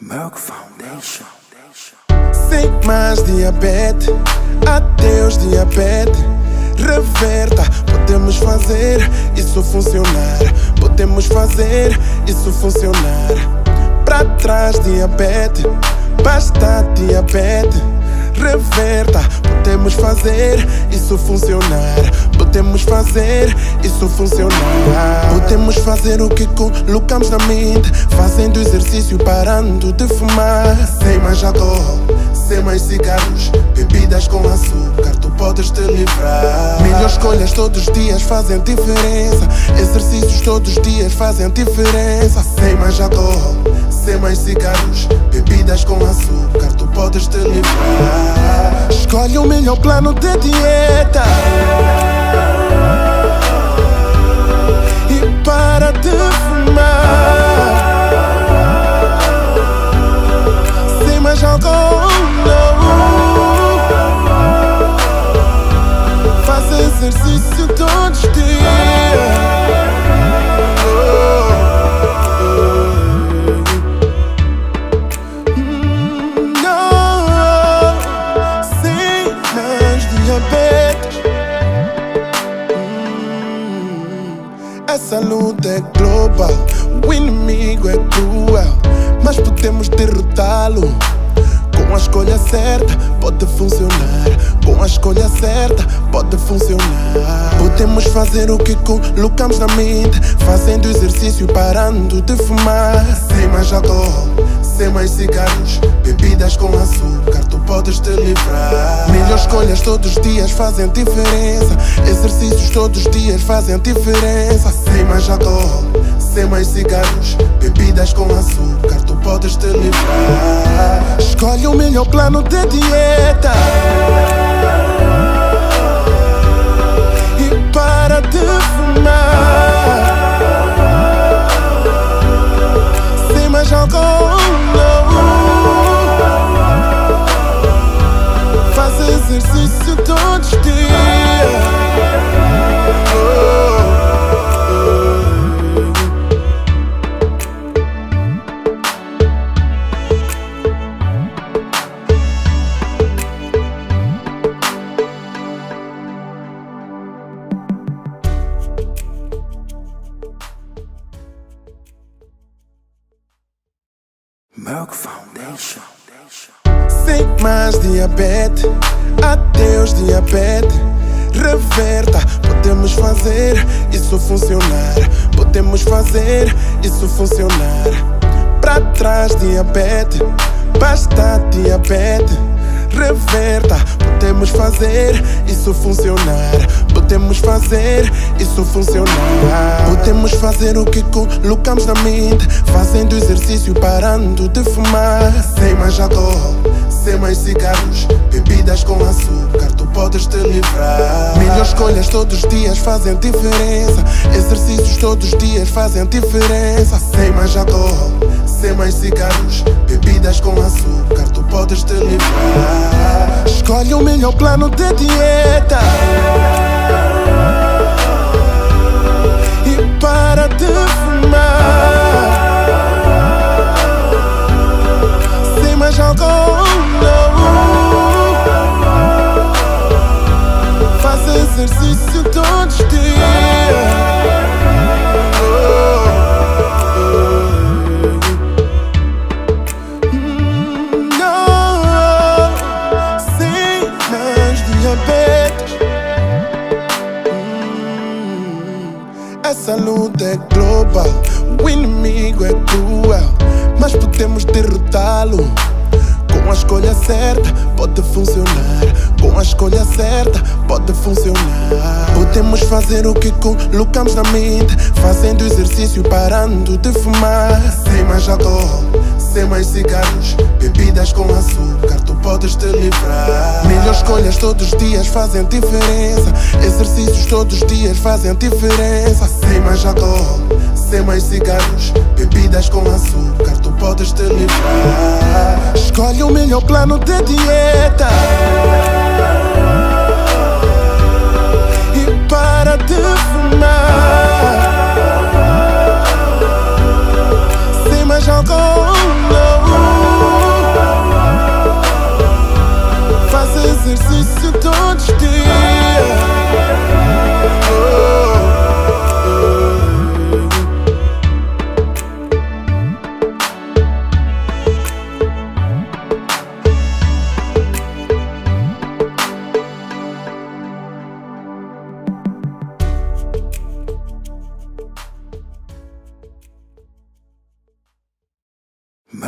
Merck Foundation. Sem mais diabetes, adeus diabetes. Reverta, podemos fazer isso funcionar. Podemos fazer isso funcionar. Pra trás diabetes, basta diabetes. Reverta, podemos fazer isso funcionar. Podemos fazer isso funcionar. Podemos fazer o que colocamos na mente, fazendo exercício, parando de fumar. Sem mais álcool, sem mais cigarros, bebidas com açúcar, tu podes te livrar. Melhores escolhas todos os dias fazem diferença. Exercícios todos os dias fazem diferença. Sem mais álcool, sem mais cigarros, bebidas com açúcar, tu podes te livrar. Escolhe o melhor plano de dieta e para de fumar. Sem mais álcool, não. Faz exercício todos os dias. Essa luta é global, o inimigo é cruel, mas podemos derrotá-lo. Com a escolha certa pode funcionar. Com a escolha certa pode funcionar. Podemos fazer o que colocamos na mente, fazendo exercício, parando de fumar. Sem mais álcool, sem mais cigarros, bebidas com açúcar, tu podes te livrar. Melhores escolhas todos os dias fazem diferença. Exercícios todos os dias fazem diferença. Sem mais álcool, sem mais cigarros, bebidas com açúcar, tu podes te livrar. Escolhe o melhor plano de dieta e para de fumar. Sem mais álcool, não. Faz exercício todos os dias. Merck Foundation. Sem mais diabetes, adeus diabetes. Reverta, podemos fazer isso funcionar. Podemos fazer isso funcionar. Pra trás diabetes, basta diabetes. Reverta, podemos fazer isso funcionar. Podemos fazer isso funcionar. Podemos fazer o que colocamos na mente, fazendo exercício, parando de fumar. Sem mais álcool, sem mais cigarros, bebidas com açúcar, tu podes te livrar. Melhores escolhas todos os dias fazem diferença. Exercícios todos os dias fazem diferença. Sem mais álcool, sem mais cigarros, bebidas com açúcar, tu podes te livrar. Escolhe o melhor plano de dieta e para de fumar. Sem mais álcool, não. Faz exercício todos os dias. Essa luta é global, o inimigo é cruel, mas podemos derrotá-lo. Com a escolha certa pode funcionar. Com a escolha certa pode funcionar. Podemos fazer o que colocamos na mente, fazendo exercício, parando de fumar. Sem mais álcool, sem mais cigarros, bebidas com açúcar, tu podes te livrar. Melhores escolhas todos os dias fazem diferença. Exercícios todos os dias fazem diferença. Sem mais álcool, sem mais cigarros, bebidas com açúcar, tu podes te livrar. Escolhe o melhor plano de dieta e para de fumar. Sem mais álcool, não.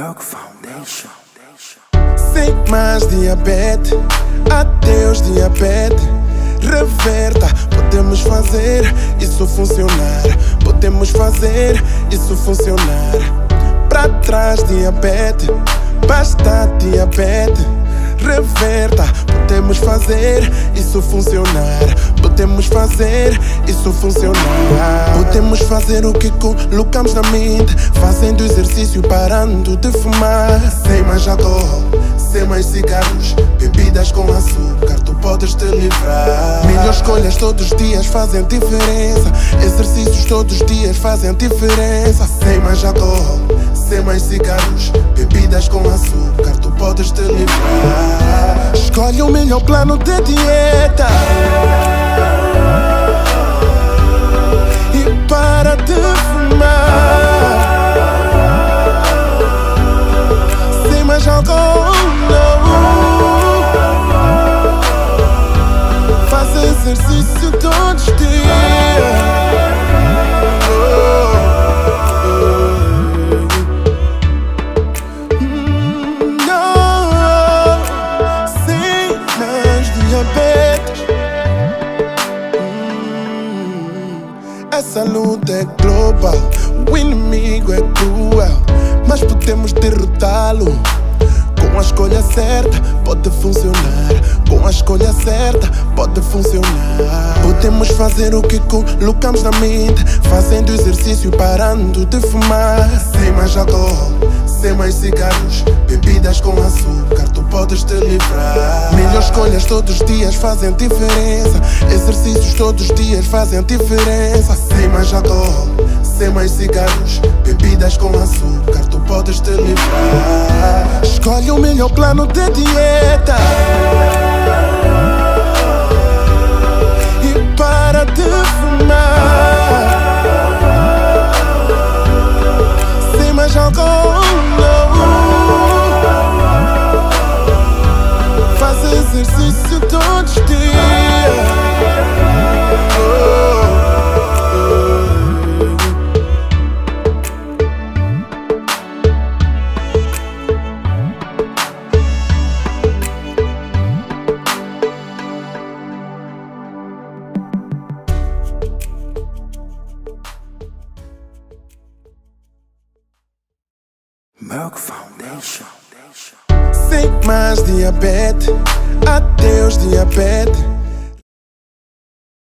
Milk Foundation. Sem mais diabetes, adeus diabetes. Reverta, podemos fazer isso funcionar. Podemos fazer isso funcionar. Pra trás diabetes, basta diabetes. Reverta, podemos fazer isso funcionar. Podemos fazer isso funcionar. Podemos fazer o que colocamos na mente, fazendo exercício, parando de fumar. Sem mais álcool, sem mais cigarros, bebidas com açúcar, tu podes te livrar. Melhores escolhas todos os dias fazem diferença. Exercícios todos os dias fazem diferença. Sem mais álcool, sem mais cigarros, bebidas com açúcar, tu podes te livrar. Escolhe o melhor plano de dieta e para de fumar. Sem mais álcool, não. Faz exercício todos os dias. Essa luta é global, o inimigo é cruel, mas podemos derrotá-lo. Com a escolha certa pode funcionar. Com a escolha certa pode funcionar. Podemos fazer o que colocamos na mente, fazendo exercício, parando de fumar. Sem mais álcool, sem mais cigarros, bebidas com açúcar, tu podes te livrar. Melhores escolhas todos os dias fazem diferença. Exercícios todos os dias fazem diferença. Sem mais álcool, sem mais cigarros, bebidas com açúcar, tu podes te livrar. Escolhe o melhor plano de dieta e para de fumar. Sem mais álcool, não. Faz exercício todos os dias. Milk Foundation. Sem mais diabetes, adeus diabetes.